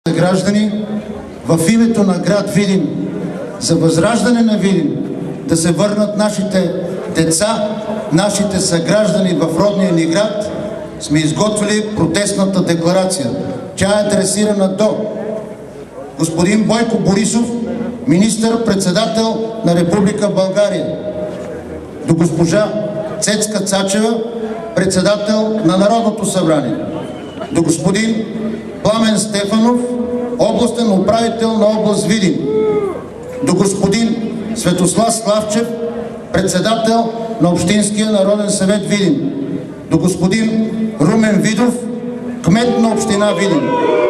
Граждани, в името на град Видин, за възраждане на Видин, да се върнат нашите деца, нашите съграждани в родния ни град, сме изготвили протестната декларация. Тя е адресирана до господин Бойко Борисов, министър-председател на Република България, до госпожа Цецка Цачева, председател на Народното събрание, до господин Пламен Стефанов, областен управител на област Видин, до господин Светослав Славчев, председател на Общинския народен съвет Видин, до господин Румен Видов, кмет на община Видин,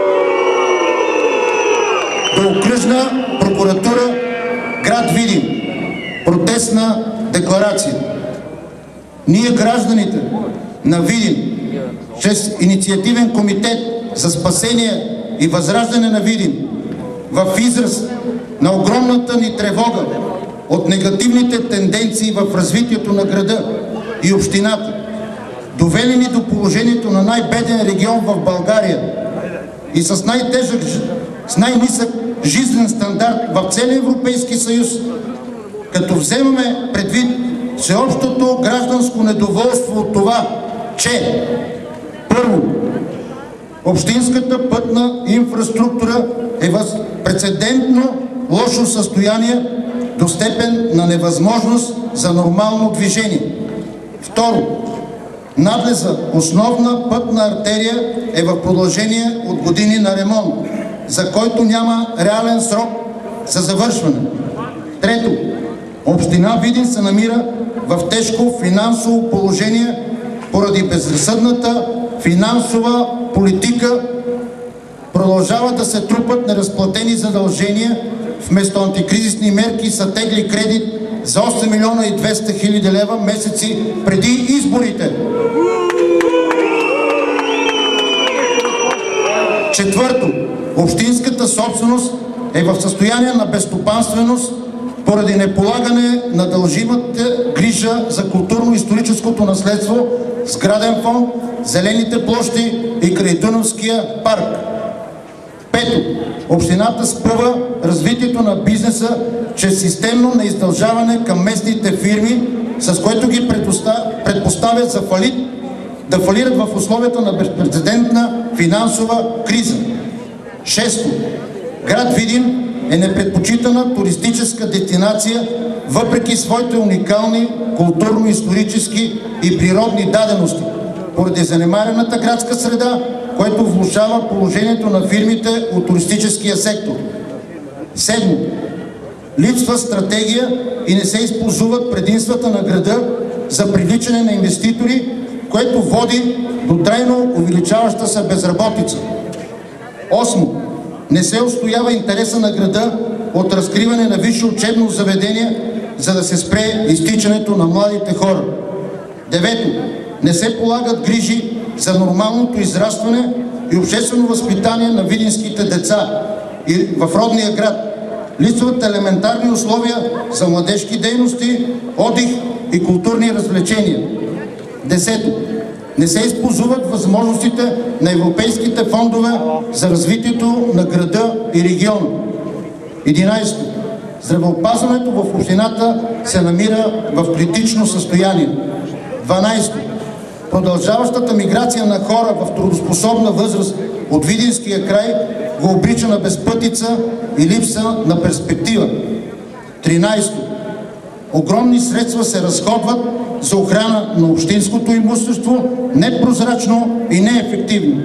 до Окръжна прокуратура град Видин. Протестна декларация. Ние, гражданите на Видин, чрез инициативен комитет за спасение и възраждане на Видин, в израз на огромната ни тревога от негативните тенденции в развитието на града и общината, довели ни до положението на най-беден регион в България и с най-нисък жизнен стандарт в целия Европейски съюз, като вземаме предвид всеобщото гражданско недоволство от това, че първо, общинската пътна инфраструктура е в прецедентно лошо състояние до степен на невъзможност за нормално движение. Второ, надлеза основна пътна артерия е в продължение от години на ремонт, за който няма реален срок за завършване. Трето, община Видин се намира в тежко финансово положение поради безразсъдната финансова политика. Продължават да се трупат неразплатени задължения, вместо антикризисни мерки са тегли кредит за 8 милиона и 200 хиляди лева месеци преди изборите. Четвърто, общинската собственост е в състояние на безстопанственост поради неполагане на дължимата грижа за културно-историческото наследство, сграден фонд, зелените площи и Крайдунавския парк. Пето, общината спъва развитието на бизнеса чрез системно неиздължаване към местните фирми, с което ги предпоставят за фалит, да фалират в условията на безпрецедентна финансова криза. Шесто, град Видин е непредпочитана туристическа дестинация, въпреки своите уникални културно-исторически и природни дадености, поради занемарената градска среда, което влошава положението на фирмите от туристическия сектор. Седмо, липсва стратегия и не се използват предимствата на града за привличане на инвеститори, което води до трайно увеличаваща се безработица. Осмо, не се устоява интереса на града от разкриване на висше учебно заведение, за да се спре изтичането на младите хора. Девето, не се полагат грижи за нормалното израстване и обществено възпитание на видинските деца и в родния град. Липсват елементарни условия за младежки дейности, отдих и културни развлечения. Десето, не се използват възможностите на европейските фондове за развитието на града и региона. 11. Здравеопазването в общината се намира в критично състояние. 12. Продължаващата миграция на хора в трудоспособна възраст от Видинския край го обрича на безпътица и липса на перспектива. 13. Огромни средства се разходват за охрана на общинското имущество непрозрачно и неефективно.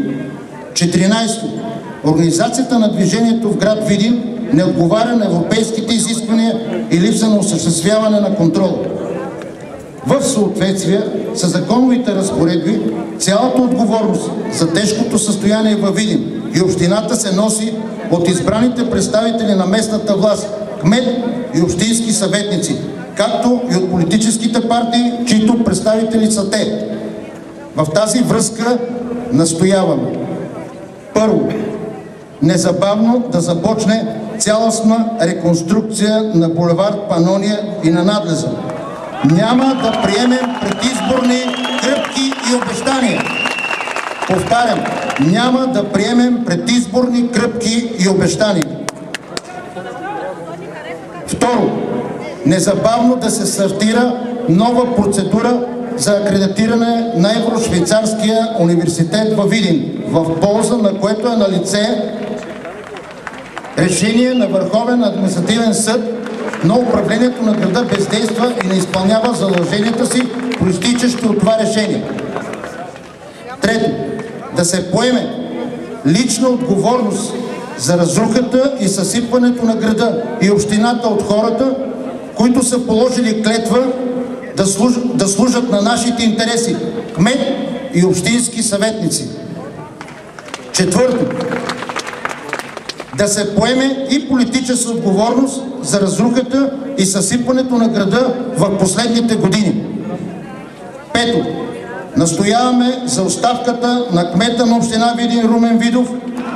14. Организацията на движението в град Видин не отговаря на европейските изисквания и липса на осъществяване на контрол. В съответствие с законовите разпоредби, цялата отговорност за тежкото състояние във Видин и общината се носи от избраните представители на местната власт, кмет и общински съветници, както и от политическите партии, чието представители са те. В тази връзка настояваме: първо, незабавно да започне цялостна реконструкция на булевард Панония и на надлеза. Няма да приемем предизборни кръпки и обещания. Повтарям, няма да приемем предизборни кръпки и обещания. Второ, незабавно да се стартира нова процедура за акредитиране на Евро-швейцарския университет във Видин, в полза на което е налице решение на Върховен административен съд, но управлението на града бездейства и не изпълнява задълженията си, произтичащи от това решение. Трето, да се поеме лична отговорност за разрухата и съсипването на града и общината от хората, които са положили клетва да служат на нашите интереси, кмет и общински съветници. Четвърто, да се поеме и политическа отговорност за разрухата и съсипването на града в последните години. Пето, настояваме за оставката на кмета на община Видин Румен Видов,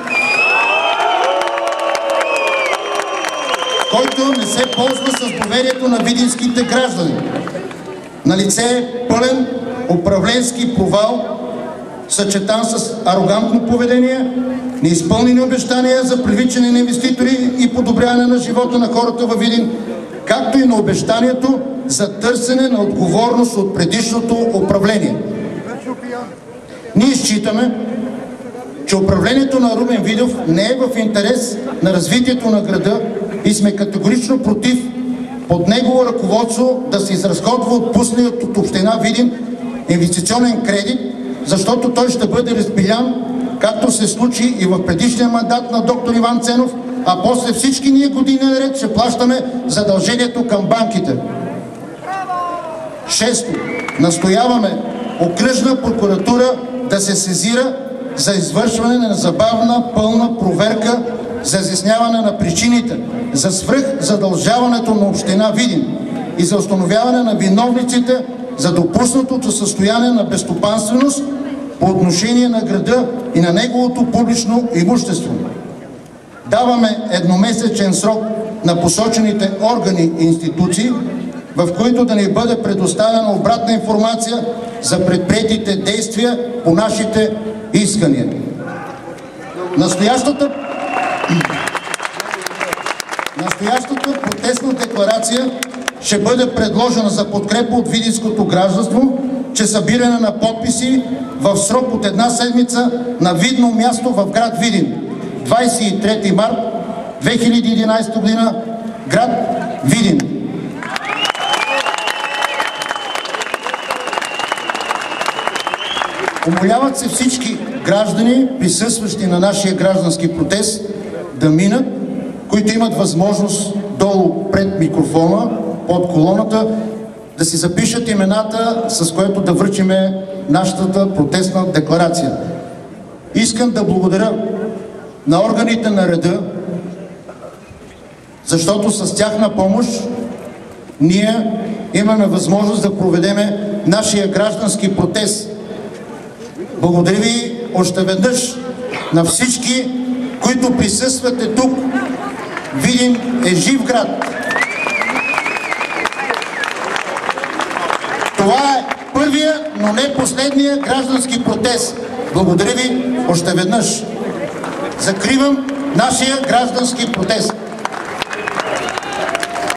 който не се ползва с доверието на видинските граждани. Налице е пълен управленски провал, съчетан с арогантно поведение, неизпълнени обещания за привличане на инвеститори и подобряване на живота на хората във Видин, както и на обещанието за търсене на отговорност от предишното управление. Ние считаме, че управлението на Румен Видов не е в интерес на развитието на града и сме категорично против под негово ръководство да се изразходва отпуснат от община Видин инвестиционен кредит, защото той ще бъде разпилян, както се случи и в предишния мандат на доктор Иван Ценов, а после всички ние години наред ще плащаме задължението към банките. Шесто, настояваме окръжна прокуратура да се сезира за извършване на незабавна пълна проверка за изясняване на причините за свръхзадължаването на община Видин и за установяване на виновниците за допуснатото състояние на безстопанственост по отношение на града и на неговото публично имущество. Даваме едномесечен срок на посочените органи и институции, в които да ни бъде предоставена обратна информация за предприетите действия по нашите искания. Настоящата протестна декларация ще бъде предложена за подкрепа от видинското гражданство, че събиране на подписи в срок от една седмица на видно място в град Видин. 23 март 2011 година, град Видин. Умоляват се всички граждани, присъстващи на нашия граждански протест, да минат, които имат възможност долу пред микрофона, под колоната, да си запишат имената, с което да връчиме нашата протестна декларация. Искам да благодаря на органите на реда, защото с тяхна помощ ние имаме възможност да проведеме нашия граждански протест. Благодаря ви още веднъж на всички, които присъствате тук. Видин е жив град. Това е първия, но не последния граждански протест. Благодаря ви още веднъж. Закривам нашия граждански протест.